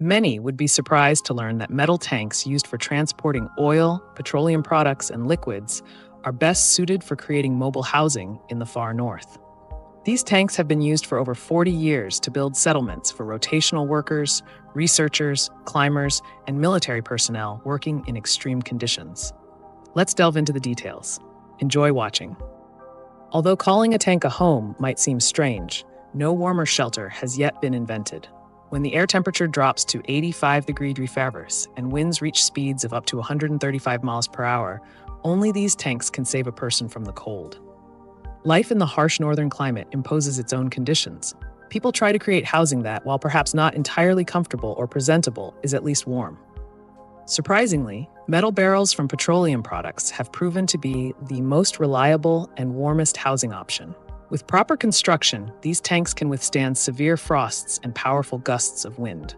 Many would be surprised to learn that metal tanks used for transporting oil, petroleum products, and liquids are best suited for creating mobile housing in the far north. These tanks have been used for over 40 years to build settlements for rotational workers, researchers, climbers, and military personnel working in extreme conditions. Let's delve into the details. Enjoy watching. Although calling a tank a home might seem strange, no warmer shelter has yet been invented. When the air temperature drops to 85 degrees Fahrenheit and winds reach speeds of up to 135 miles per hour, only these tanks can save a person from the cold. Life in the harsh northern climate imposes its own conditions. People try to create housing that, while perhaps not entirely comfortable or presentable, is at least warm. Surprisingly, metal barrels from petroleum products have proven to be the most reliable and warmest housing option. With proper construction, these tanks can withstand severe frosts and powerful gusts of wind.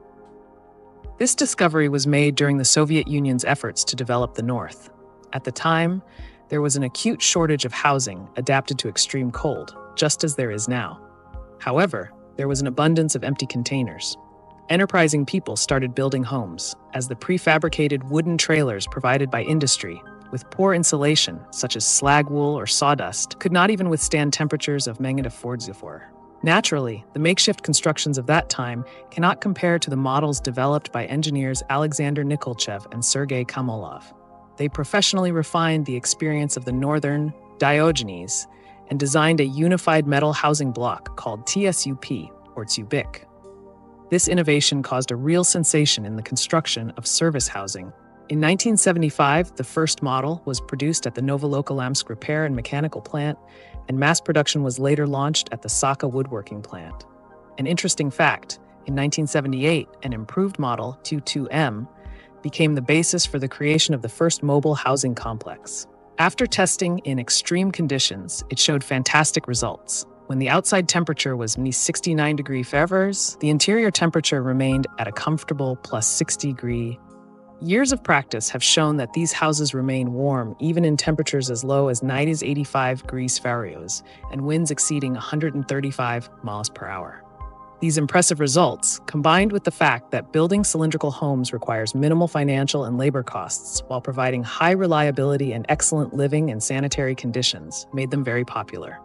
This discovery was made during the Soviet Union's efforts to develop the North. At the time, there was an acute shortage of housing adapted to extreme cold, just as there is now. However, there was an abundance of empty containers. Enterprising people started building homes, as the prefabricated wooden trailers provided by industry, with poor insulation, such as slag wool or sawdust, could not even withstand temperatures of -4°C. Naturally, the makeshift constructions of that time cannot compare to the models developed by engineers Alexander Nikolchev and Sergei Kamolov. They professionally refined the experience of the northern Diogenes and designed a unified metal housing block called TSUP, or TSUBIC. This innovation caused a real sensation in the construction of service housing. In 1975, the first model was produced at the Novolokolamsk Repair and Mechanical Plant, and mass production was later launched at the Saka Woodworking Plant. An interesting fact, in 1978, an improved model, 22M, became the basis for the creation of the first mobile housing complex. After testing in extreme conditions, it showed fantastic results. When the outside temperature was -69 degrees Fahrenheit, the interior temperature remained at a comfortable +60 degrees. Years of practice have shown that these houses remain warm even in temperatures as low as -85 degrees Fahrenheit and winds exceeding 135 miles per hour. These impressive results, combined with the fact that building cylindrical homes requires minimal financial and labor costs while providing high reliability and excellent living and sanitary conditions, made them very popular.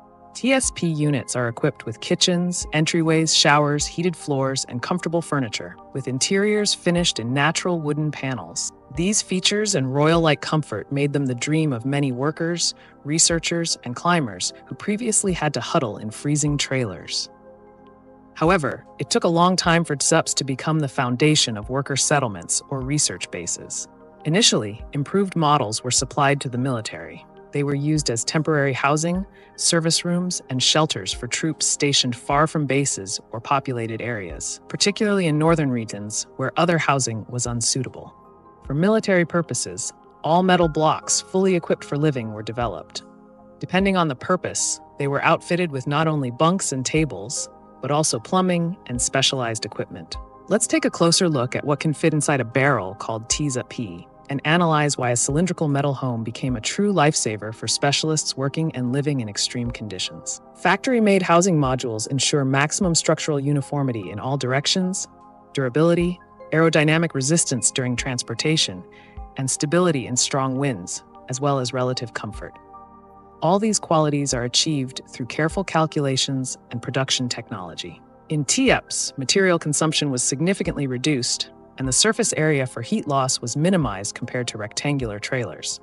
TSP units are equipped with kitchens, entryways, showers, heated floors, and comfortable furniture, with interiors finished in natural wooden panels. These features and royal-like comfort made them the dream of many workers, researchers, and climbers who previously had to huddle in freezing trailers. However, it took a long time for TSUPs to become the foundation of worker settlements or research bases. Initially, improved models were supplied to the military. They were used as temporary housing, service rooms, and shelters for troops stationed far from bases or populated areas, particularly in northern regions where other housing was unsuitable. For military purposes, all metal blocks fully equipped for living were developed. Depending on the purpose, they were outfitted with not only bunks and tables, but also plumbing and specialized equipment. Let's take a closer look at what can fit inside a barrel called TSUP and analyze why a cylindrical metal home became a true lifesaver for specialists working and living in extreme conditions. Factory-made housing modules ensure maximum structural uniformity in all directions, durability, aerodynamic resistance during transportation, and stability in strong winds, as well as relative comfort. All these qualities are achieved through careful calculations and production technology. In TSUPs, material consumption was significantly reduced, and the surface area for heat loss was minimized compared to rectangular trailers.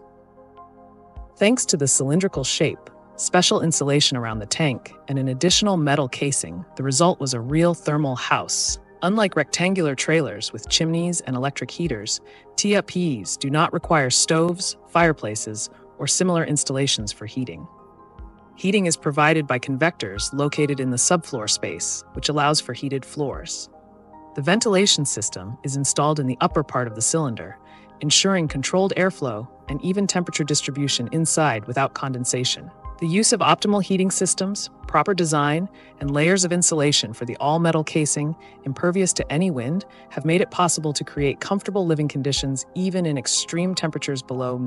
Thanks to the cylindrical shape, special insulation around the tank, and an additional metal casing, the result was a real thermal house. Unlike rectangular trailers with chimneys and electric heaters, TSUPs do not require stoves, fireplaces, or similar installations for heating. Heating is provided by convectors located in the subfloor space, which allows for heated floors. The ventilation system is installed in the upper part of the cylinder, ensuring controlled airflow and even temperature distribution inside without condensation. The use of optimal heating systems, proper design, and layers of insulation for the all-metal casing, impervious to any wind, have made it possible to create comfortable living conditions even in extreme temperatures below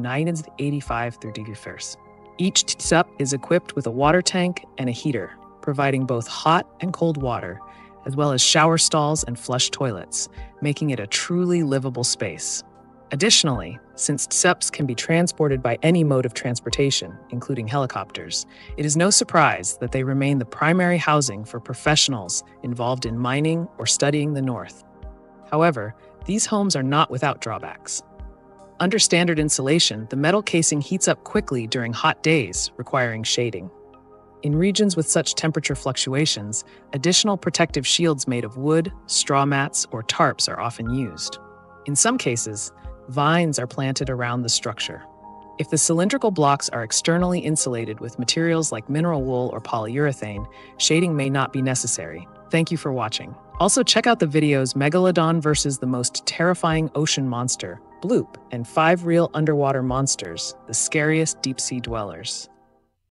-85 degrees Fahrenheit. Each TSUP is equipped with a water tank and a heater, providing both hot and cold water, as well as shower stalls and flush toilets, making it a truly livable space. Additionally, since tsups can be transported by any mode of transportation, including helicopters, it is no surprise that they remain the primary housing for professionals involved in mining or studying the North. However, these homes are not without drawbacks. Under standard insulation, the metal casing heats up quickly during hot days, requiring shading. In regions with such temperature fluctuations, additional protective shields made of wood, straw mats, or tarps are often used. In some cases, vines are planted around the structure. If the cylindrical blocks are externally insulated with materials like mineral wool or polyurethane, shading may not be necessary. Thank you for watching. Also, check out the videos Megalodon versus the most terrifying ocean monster, Bloop, and 5 real underwater monsters, the scariest deep-sea dwellers.